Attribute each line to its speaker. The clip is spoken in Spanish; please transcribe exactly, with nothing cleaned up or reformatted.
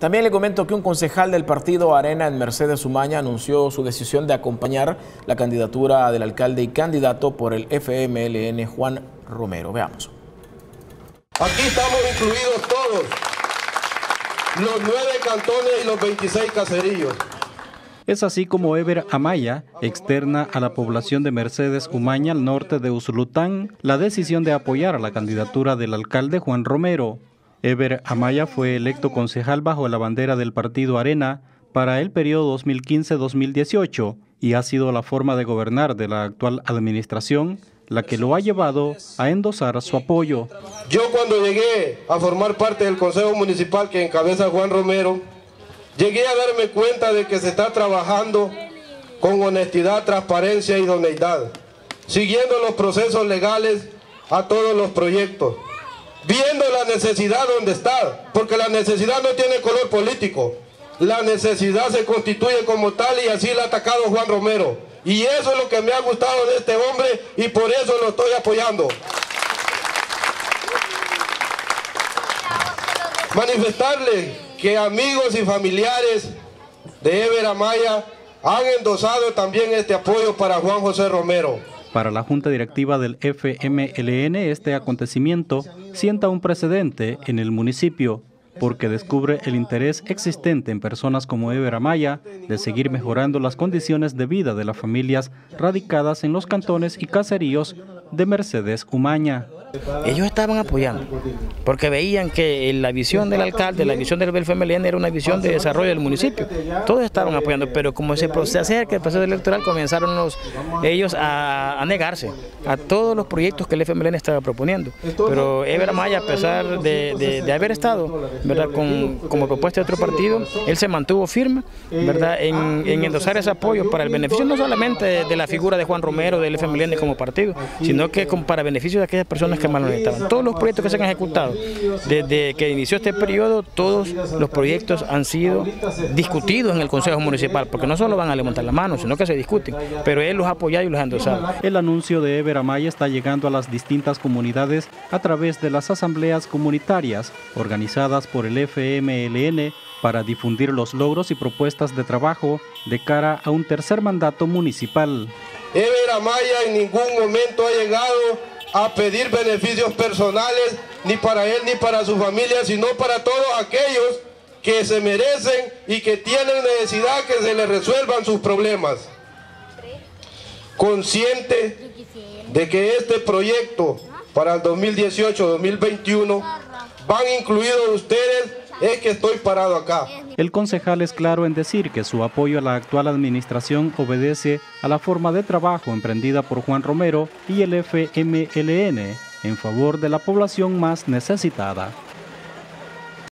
Speaker 1: También le comento que un concejal del partido Arena en Mercedes Umaña anunció su decisión de acompañar la candidatura del alcalde y candidato por el F M L N, Juan Romero. Veamos.
Speaker 2: Aquí estamos incluidos todos, los nueve cantones y los veintiséis caseríos.
Speaker 3: Es así como Eber Amaya externa a la población de Mercedes Umaña, al norte de Usulután, la decisión de apoyar a la candidatura del alcalde Juan Romero. Eber Amaya fue electo concejal bajo la bandera del partido Arena para el periodo dos mil quince a dos mil dieciocho y ha sido la forma de gobernar de la actual administración la que lo ha llevado a endosar su apoyo.
Speaker 2: Yo cuando llegué a formar parte del Consejo Municipal que encabeza Juan Romero, llegué a darme cuenta de que se está trabajando con honestidad, transparencia y idoneidad, siguiendo los procesos legales a todos los proyectos, viendo la necesidad donde está, porque la necesidad no tiene color político, la necesidad se constituye como tal y así la ha atacado Juan Romero. Y eso es lo que me ha gustado de este hombre y por eso lo estoy apoyando. Manifestarle que amigos y familiares de Eber Amaya han endosado también este apoyo para Juan José Romero.
Speaker 3: Para la Junta Directiva del F M L N, este acontecimiento sienta un precedente en el municipio, porque descubre el interés existente en personas como Eber Amaya de seguir mejorando las condiciones de vida de las familias radicadas en los cantones y caseríos de Mercedes Umaña.
Speaker 4: Ellos estaban apoyando, porque veían que la visión del alcalde, la visión del F M L N era una visión de desarrollo del municipio. Todos estaban apoyando, pero como se acerca el proceso electoral, comenzaron los, ellos a, a negarse a todos los proyectos que el F M L N estaba proponiendo. Pero Eber Amaya, a pesar de, de, de haber estado, ¿verdad?, con, como propuesta de otro partido, él se mantuvo firme, ¿verdad?, en, en endosar ese apoyo para el beneficio no solamente de, de la figura de Juan Romero, del F M L N como partido, sino que con, para beneficio de aquellas personas que más lo necesitaban. Todos los proyectos que se han ejecutado desde que inició este periodo, todos los proyectos han sido discutidos en el Consejo Municipal, porque no solo van a levantar la mano, sino que se discuten, pero él los ha apoyado y los ha endosado.
Speaker 3: El anuncio de Eber Amaya está llegando a las distintas comunidades a través de las asambleas comunitarias organizadas por el F M L N para difundir los logros y propuestas de trabajo de cara a un tercer mandato municipal.
Speaker 2: Eber Amaya en ningún momento ha llegado a pedir beneficios personales, ni para él ni para su familia, sino para todos aquellos que se merecen y que tienen necesidad que se les resuelvan sus problemas. Consciente de que este proyecto para el dos mil dieciocho a dos mil veintiuno van incluidos ustedes, es que estoy parado acá.
Speaker 3: El concejal es claro en decir que su apoyo a la actual administración obedece a la forma de trabajo emprendida por Juan Romero y el F M L N en favor de la población más necesitada.